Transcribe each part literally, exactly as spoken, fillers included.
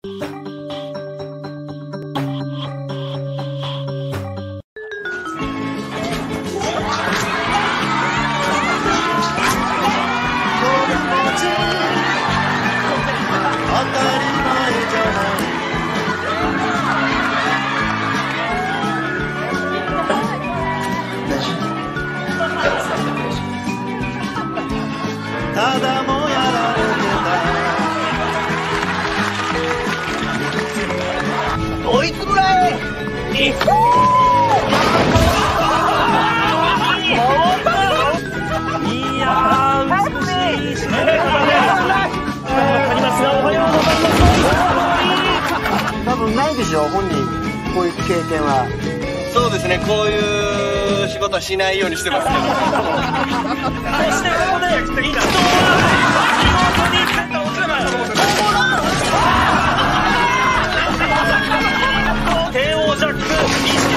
ただもやられてた。追いつぶらえ。いやー、美しい。ありますが、おはようございます。多分ないでしょ、本人。こういう経験は。 そうですね、こういう仕事はしないようにしてますけど。そしてここで一度は見事にセンター落ちれば帝王ジャック一度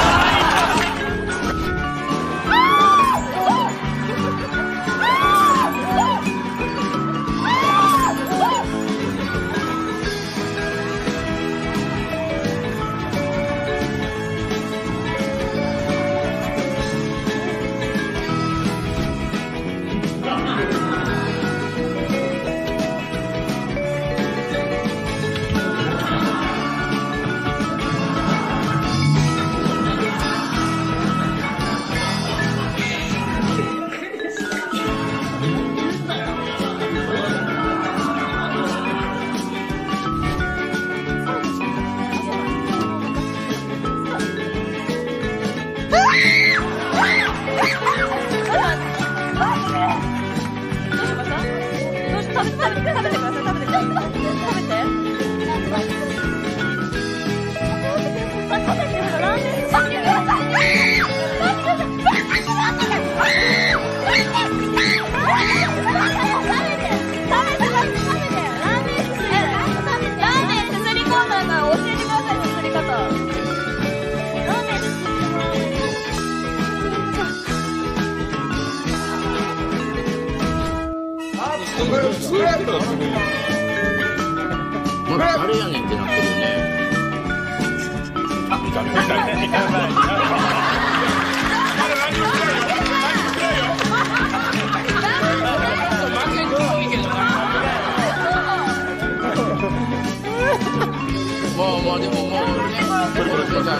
まだ誰やねんってなってるよね。まあまあでももうね、これこれちゃんの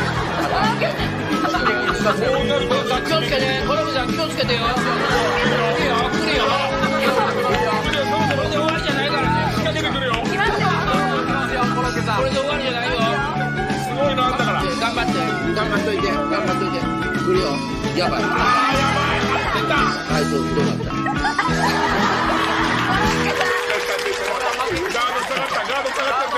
気をつけて、これちゃん気をつけてよ。来るよ、来るよ。これで終わりじゃないからね。仕掛けてくるよ。これで終わりじゃないよ。すごいのあんだから。頑張って、頑張っといて、頑張っといて。来るよ。やばい。ああ、やばい。出た。あいつどうなった。ガード下がった、ガード下がった。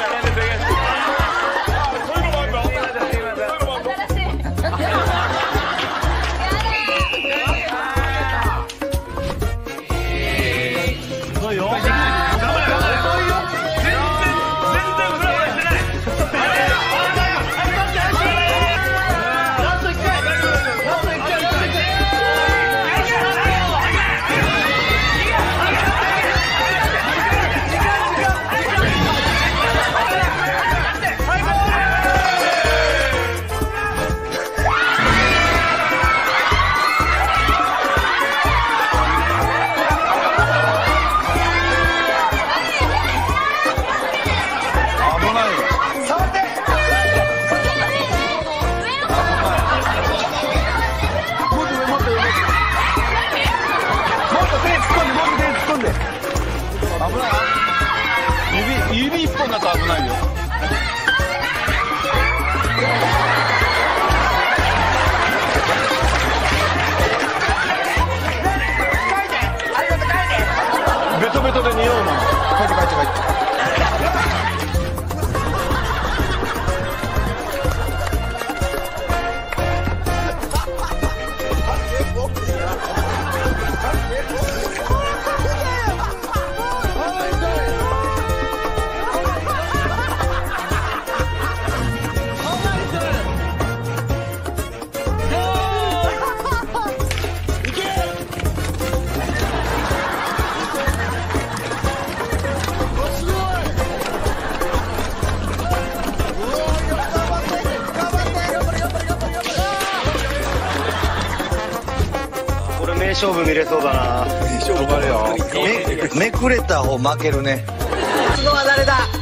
指、指一本だと危ないよ。ベトベトで匂うもん。帰って帰って帰って。 勝負見れそうだな。勝負あるよ。めくれた方負けるね。 角は誰だ。